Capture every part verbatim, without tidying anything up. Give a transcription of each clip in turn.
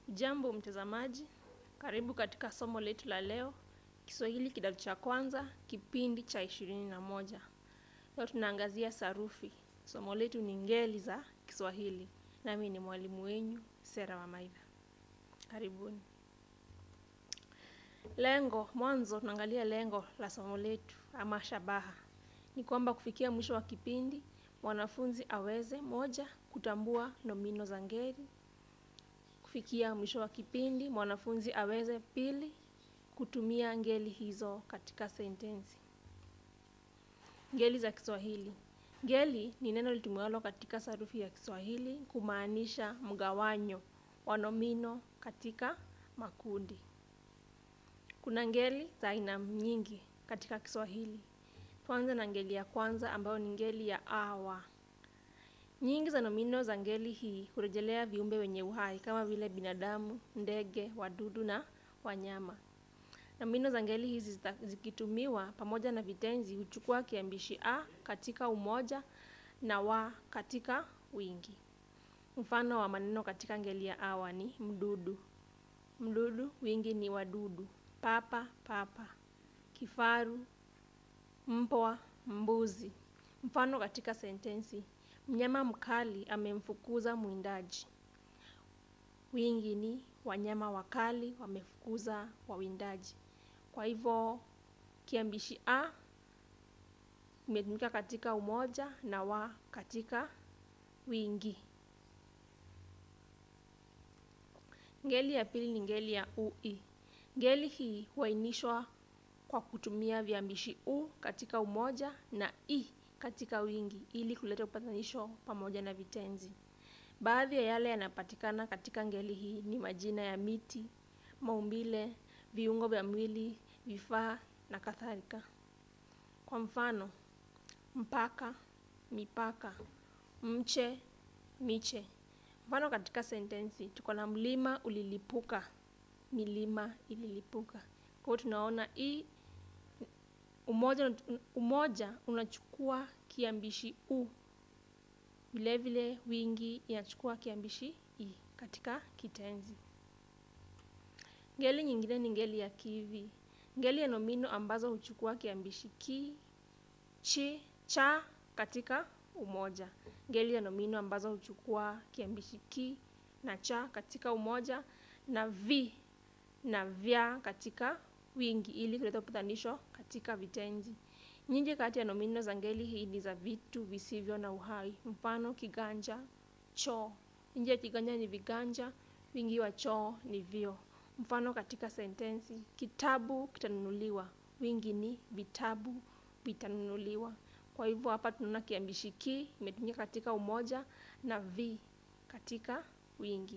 Jambo mtazamaji, karibu katika somo letu la leo, Kiswahili kidato cha kwanza, kipindi cha ishirini na moja. Leo tunaangazia sarufi. Somo letu ni ngeli za Kiswahili. Nami ni mwalimu wenu, Sera wa Maida. Karibuni. Lengo, mwanzo tunaangalia lengo la somo letu ama shabaha. Ni kwamba kufikia mwisho wa kipindi, mwanafunzi aweze moja, kutambua nomino za ngeli. Kufikia mwisho wa kipindi, mwanafunzi aweze pili, kutumia ngeli hizo katika sentensi. Ngeli za Kiswahili. Ngeli ni neno litumiwalo katika sarufi ya Kiswahili kumaanisha mgawanyo wa nomino katika makundi. Kuna ngeli za aina nyingi katika Kiswahili. Tuanze na ngeli ya kwanza ambayo ni ngeli ya awa. Nyingi za nomino za ngeli hii hurejelea viumbe wenye uhai kama vile binadamu, ndege, wadudu na wanyama. Nomino za ngeli hizi zikitumiwa pamoja na vitenzi huchukua kiambishi a katika umoja na wa katika wingi. Mfano wa maneno katika ngeli ya awa ni mdudu. Mdudu wingi ni wadudu. Papa, papa. Kifaru, mbwa, mbuzi. Mfano katika sentensi: mnyama mkali amemfukuza mwindaji. Wingi ni wanyama wakali wamefukuza wawindaji. Kwa hivyo kiambishi a imetumika katika umoja na wa katika wingi. Ngeli ya pili ni ngeli ya ui. Ngeli hii huainishwa kwa kutumia viambishi u katika umoja na i katika wingi ili kuleta upatanisho pamoja na vitenzi. Baadhi ya yale yanapatikana katika ngeli hii ni majina ya miti, maumbile, viungo vya mwili, vifaa na kadhalika. Kwa mfano: mpaka, mipaka, mche, miche. Mfano katika sentensi: tuko na mlima ulilipuka, milima ililipuka. Kwa hiyo tunaona hii umoja umoja unachukua kiambishi u. Vile vile wingi inachukua kiambishi i katika kitenzi. Ngeli nyingine ni ngeli ya kivi. Ngeli ya nomino ambazo huchukua kiambishi ki, chi, cha katika umoja. Ngeli ya nomino ambazo huchukua kiambishi ki na cha katika umoja na vi na vya katika wingi ili kuleta upatanisho katika vitenzi. Nyingi kati ya nomino za ngeli hii ni za vitu visivyo na uhai. Mfano: kiganja, choo. Nyingi ya kiganja ni viganja, wingi wa choo ni vyo. Mfano katika sentensi: kitabu kitanunuliwa. Wingi ni vitabu vitanunuliwa. Kwa hivyo hapa tunaona kiambishi ki imetumika katika umoja na vi katika wingi.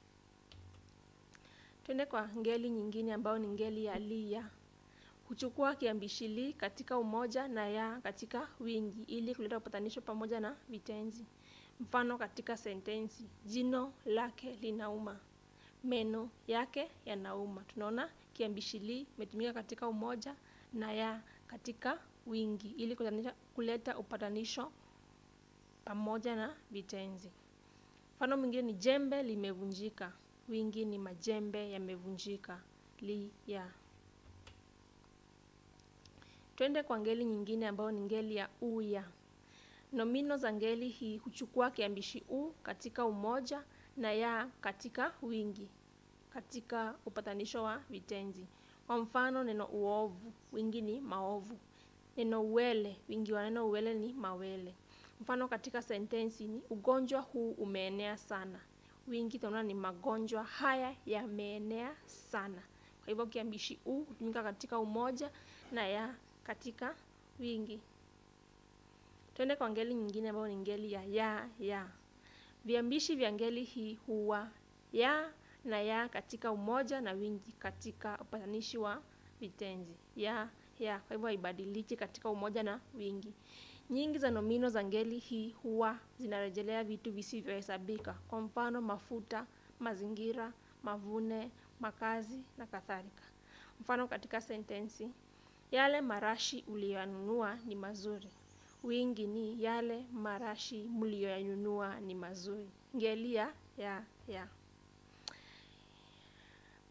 Twende kwa ngeli nyingine ambayo ni ngeli ya liya. Huchukua kiambishi li katika umoja na ya katika wingi ili kuleta upatanisho pamoja na vitenzi. Mfano katika sentensi: jino lake linauma. Meno yake yanauma. Tunaona kiambishi li imetumika katika umoja na ya katika wingi ili kuleta upatanisho pamoja na vitenzi. Mfano mwingine ni jembe limevunjika. Wingi ni majembe yamevunjika. Li ya. Twende kwa ngeli nyingine ambayo ni ngeli ya uya. Nomino za ngeli hii huchukua kiambishi u katika umoja na ya katika wingi katika upatanisho wa vitenzi. Kwa mfano, neno uovu, wingi ni maovu. Neno uwele, wingi wa neno uwele ni mawele. Mfano katika sentensi ni ugonjwa huu umeenea sana. Wingi tunaona ni magonjwa haya yameenea sana. Kwa hivyo kiambishi u hutumika katika umoja na ya katika wingi. Twende kwa ngeli nyingine ambayo ni ngeli ya ya ya. Viambishi vya ngeli hii huwa ya na ya katika umoja na wingi katika upatanishi wa vitenzi. Ya ya, kwa hivyo haibadiliki katika umoja na wingi. Nyingi za nomino za ngeli hii huwa zinarejelea vitu visivyohesabika. Kwa mfano: mafuta, mazingira, mavune, makazi na kadhalika. Mfano katika sentensi: yale marashi uliyoyanunua ni mazuri. Wingi ni yale marashi mliyoyanunua ni mazuri. Ngeli ya ya ya.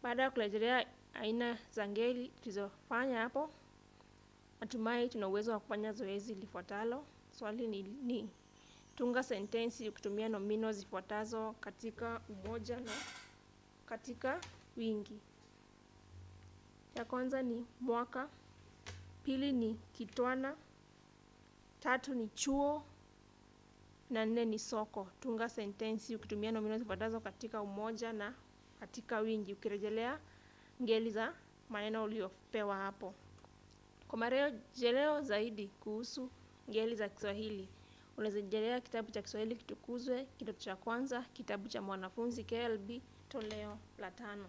Baada ya kurejelea aina za ngeli tulizofanya hapo, natumai tuna uwezo wa kufanya zoezi lifuatalo. Swali ni, ni tunga sentensi ukitumia nomino zifuatazo katika umoja na katika wingi. Ya kwanza ni mwaka, pili ni kitwana, tatu ni chuo, na nne ni soko. Tunga sentensi ukitumia nomino zifuatazo katika umoja na katika wingi, ukirejelea ngeli za maneno uliopewa hapo. Kwa marejeleo zaidi kuhusu ngeli za Kiswahili, unaweza rejelea kitabu cha Kiswahili Kitukuzwe, kidato cha kwanza, kitabu cha mwanafunzi K L B toleo la tano.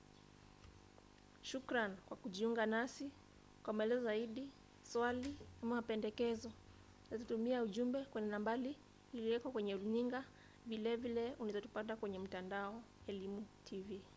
Shukran kwa kujiunga nasi. Kwa maelezo zaidi, swali ama mapendekezo, tutumia ujumbe kwenye nambari iliyoko kwenye runinga. Vile vile unaweza tupata kwenye mtandao Elimu T V.